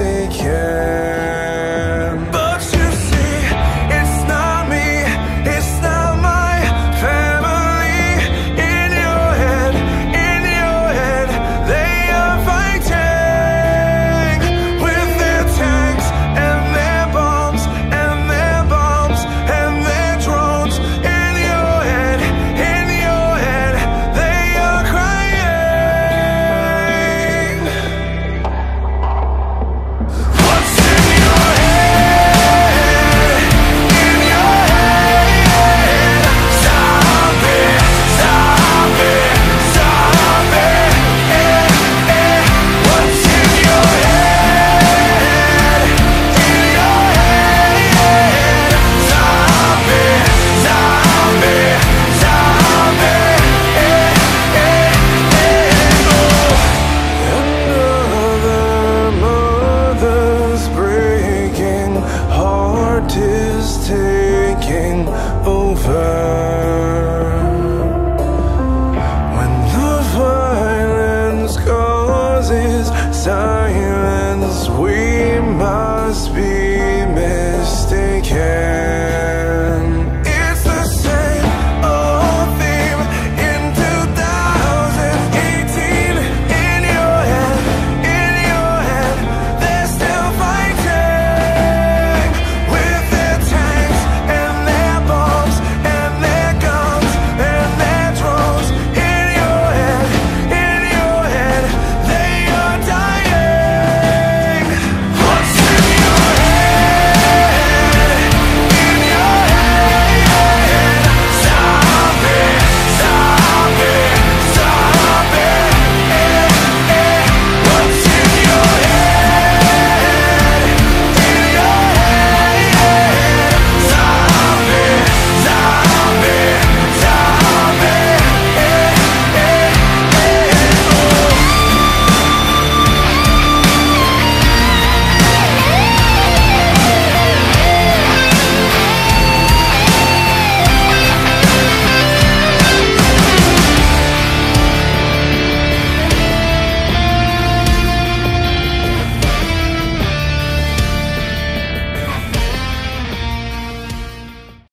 they can. But you see, it's not me, it's not my family. In your head, they are fighting with their tanks and their bombs and their bombs and their drones. In your head, they are crying. What's in your head? In your head, zombie, zombie, zombie. What's in your head? In your head, zombie, zombie, zombie. Another mother's breaking heart is taking over. When the violence causes silence, we must be